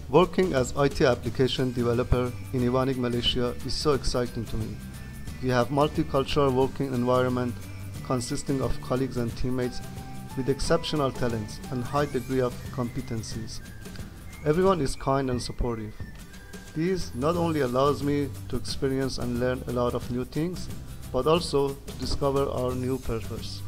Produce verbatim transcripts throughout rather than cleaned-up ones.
Working as I T application developer in Evonik Malaysia is so exciting to me. We have multicultural working environment consisting of colleagues and teammates with exceptional talents and high degree of competencies. Everyone is kind and supportive. This not only allows me to experience and learn a lot of new things, but also to discover our new purpose.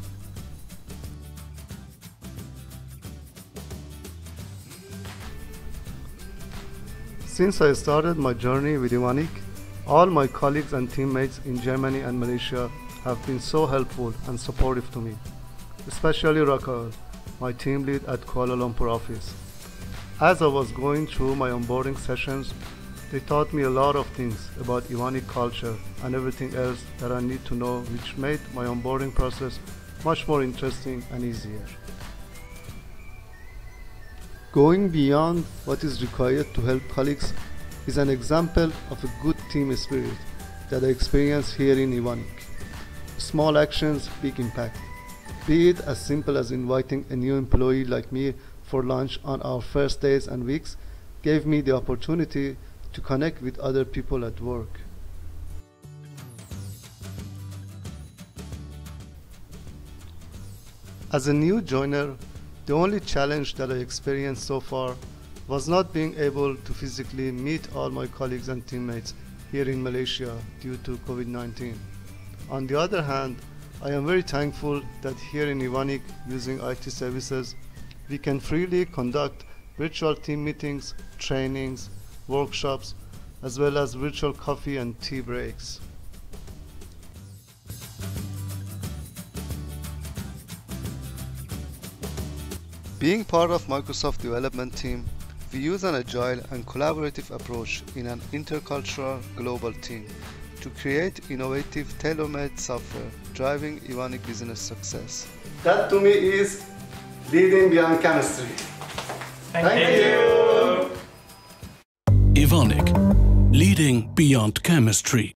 Since I started my journey with Evonik, all my colleagues and teammates in Germany and Malaysia have been so helpful and supportive to me, especially Raquel, my team lead at Kuala Lumpur office. As I was going through my onboarding sessions, they taught me a lot of things about Evonik culture and everything else that I need to know, which made my onboarding process much more interesting and easier. Going beyond what is required to help colleagues is an example of a good team spirit that I experience here in Evonik. Small actions, big impact. Be it as simple as inviting a new employee like me for lunch on our first days and weeks gave me the opportunity to connect with other people at work. As a new joiner, the only challenge that I experienced so far was not being able to physically meet all my colleagues and teammates here in Malaysia due to COVID nineteen. On the other hand, I am very thankful that here in Evonik, using I T services, we can freely conduct virtual team meetings, trainings, workshops, as well as virtual coffee and tea breaks. Being part of Microsoft development team, we use an agile and collaborative approach in an intercultural global team to create innovative tailor-made software driving Evonik business success. That to me is leading beyond chemistry. Thank, Thank you. you. Evonik, leading beyond chemistry.